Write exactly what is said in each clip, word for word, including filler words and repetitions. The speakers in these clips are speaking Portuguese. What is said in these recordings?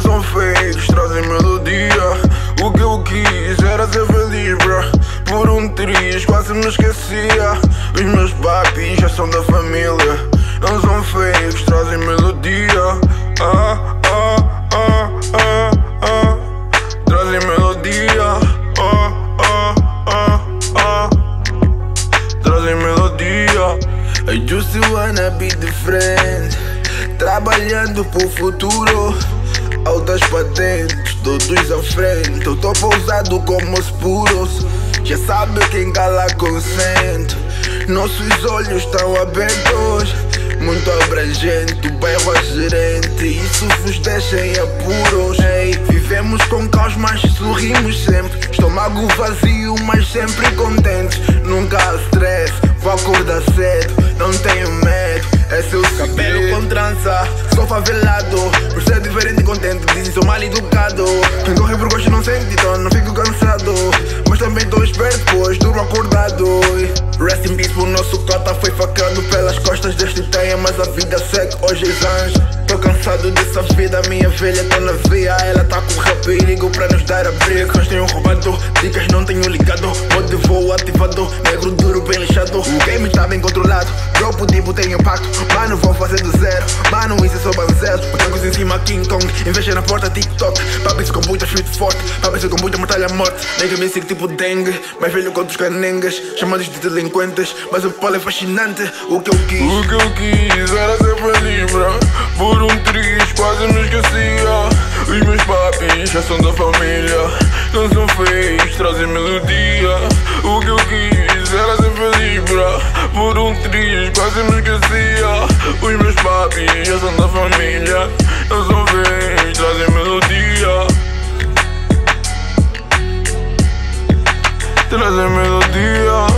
são fakes, trazem melodia. O que eu quis era ser feliz, bro. Por um triz quase me esquecia. Os meus papis já são da família. Não são fakes, trazem melodia. Ah, ah, ah, ah, ah. Trazem melodia. Ah, ah, ah, ah. Trazem melodia. I just wanna be different. Trabalhando pro futuro. Altas patentes, todos à frente. Eu tô pousado como os puros. Já sabe quem cala consente. Nossos olhos estão abertos. Muito abrangente, o bairro é gerente. Isso vos deixa em apuros. Ei, vivemos com caos, mas sorrimos sempre. Estômago vazio, mas sempre contentes. Nunca há stress, vou acordar cedo. Não tenho medo, é seu cabelo com trança. Sou favelado, por ser diferente e contente. Dizem sou mal educado. Quem corre por gosto não sente, então não fico cansado. Mas também tô esperto, pois durmo acordado. Rest in peace, o nosso cota foi facando pelas costas deste tenha. Mas a vida segue hoje os anjos. Tô cansado dessa vida, minha velha tá na via. Ela tá com rap e ligo pra nos dar abrigo. Nós tenho roubado, dicas não tenho ligado. Modo de voo ativado, negro duro bem lixado. O game tá bem controlado, dropo tipo tem impacto. Mano, vou fazer do zero, mano, isso é só banzelo. Macacos em cima, King Kong, inveja na porta, TikTok. Papis com muita street forte, papis com muita mortalha morte. Nega me sigo tipo dengue, mais velho contra os canengas. Chamados de delinquentes, mas o polo é fascinante. O que eu quis, o que eu quis era ser feliz, bro. Por um triz quase me esquecia. Os meus papis já são da família. Não são fakes, trazem melodia. O que eu quis era ser feliz, bro. Por um triz quase me esquecia. Os meus papis já são da família. Não são fakes, trazem melodia. Trazem melodia.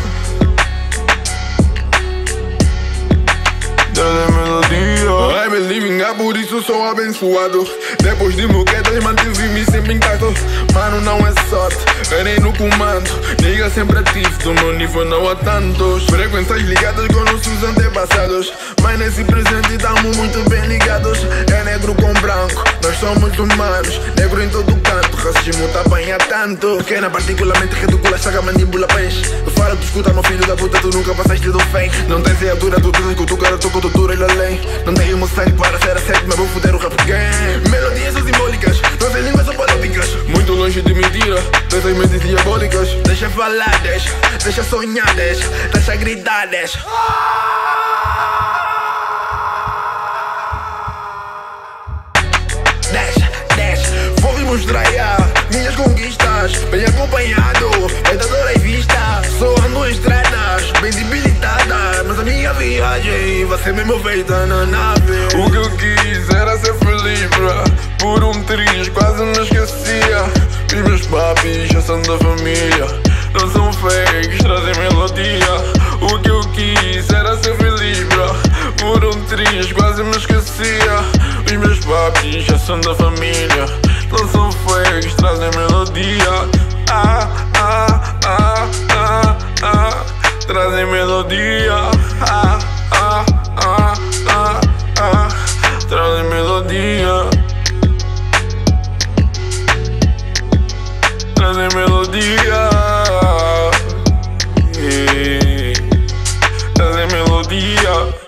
Trazem melodia. I believe in God, por isso sou abençoado. Depois de moquedas mantive-me sempre em casa. Mano, não é sorte, é nem no comando. Liga sempre ativo, do meu nível não há tantos. Frequências ligadas com nossos antepassados. Mas nesse presente estamos muito bem ligados. É negro com branco, nós somos humanos. Negro em todo canto, racismo tá apanha tanto. Pequena particularmente ridícula, saca mandíbula peixe. Eu falo, tu escuta, meu filho da puta, tu nunca passaste do fém. Não tens a altura, tu dizes que tu cara, tô com doutora e além. Não tenho meu sangue para ser aceito, mas vou foder o rap game. Melodias são simbólicas, nossas línguas são políticas. Muito longe de mentira, dessas mentes diabólicas. Deixa falar, deixa, deixa sonhar, deixa, deixa gritar, deixa. Deixa, deixa, vou lhe mostrar yeah, minhas conquistas. Bem acompanhado, pedadora e vista. Só ando em estradas, bem debilitada. Mas a minha viagem vai ser mesmo feita na nave. O que eu quis era ser feliz, bro. Por um triz quase me esquecia. Os meus papis já são da família. Não são fakes, trazem melodia. O que eu quis era ser feliz, bro. Por um triz quase me esquecia. Os meus papis já são da família. Não são fakes, trazem melodia. Ah, ah, ah, ah, ah. Trazem melodia. Ah, ah, ah, ah, ah. Trazem melodia. Trazem melodia. Yeah. Trazem melodia.